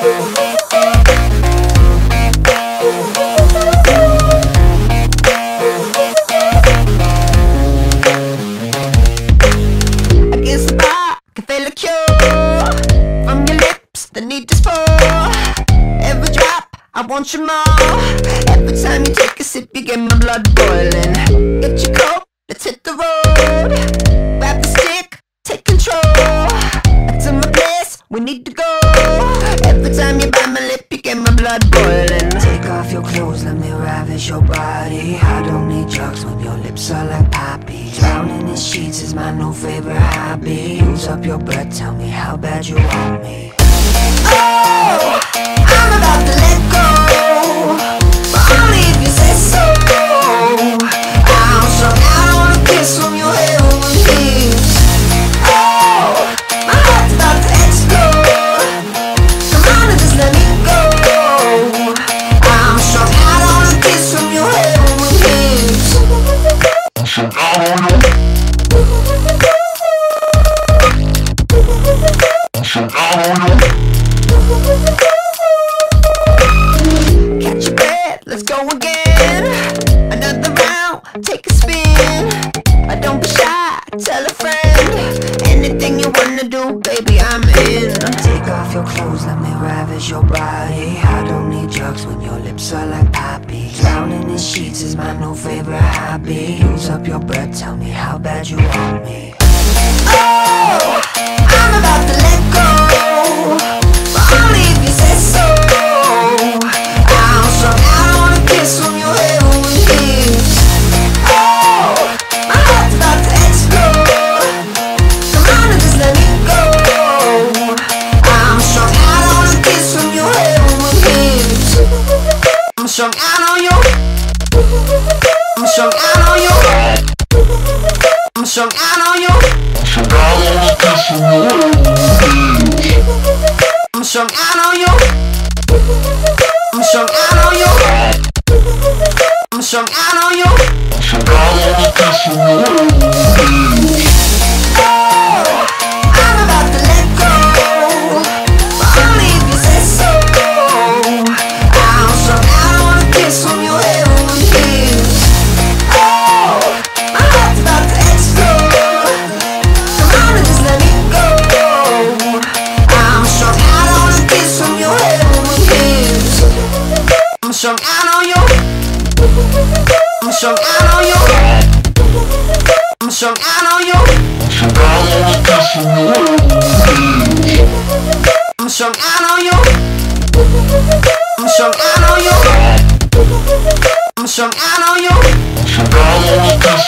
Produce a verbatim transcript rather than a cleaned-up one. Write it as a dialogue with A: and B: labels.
A: Against the bar, can feel a cure from your lips, the need to spoil. Every drop, I want you more. Every time you take a sip, you get my blood boiling. Get your coat, let's hit the road. Grab the stick, take control. Back to my place, we need to go. Every time you bite my lip, you get my blood boiling.
B: Take off your clothes, let me ravish your body. I don't need drugs when your lips are like poppy. Drowning in sheets is my new favorite hobby. Use up your breath, tell me how bad you want me.
A: Oh, I'm about to let go, but only if you say so. I'm strung out on a kiss from your heroin lips. Oh, my heart's about to explode. Come on and just let me go. I'm strung out on a kiss from your heroin lips.
C: I'm strung out on you. I'm strung out on you.
A: Catch your breath, let's go again. Another round, take a spin. Uh, Don't be shy, tell a friend. Anything you wanna do, baby, I'm in.
B: Take off your clothes, let me ravish your body. I don't need drugs when your lips are like poppy. Drowning in sheets is my new favorite hobby. Use up your breath, tell me how bad you want me.
A: Oh, I'm about to let go, but only if you say so. I'm strung out on a kiss from your heroin lips. Oh, my heart's about to explode. Come on and just let me go. I'm strung out on a kiss from your heroin lips. I'm strung out on you. I'm strung out on you. I'm strung out on you. I'm strung out on you. I'm strung out on you. I'm strung out on you. Oh, I'm about to let go, but only if you say so. I'm strung out on a kiss from your heroin lips. Oh, my heart's about to explode. Come on and just let me go. I'm strung out on a kiss from your heroin lips. I'm strung out on you. I'm strung out on you. I'm strung out on you. I'm strung out on you. I'm strung out on you. I'm strung out on you.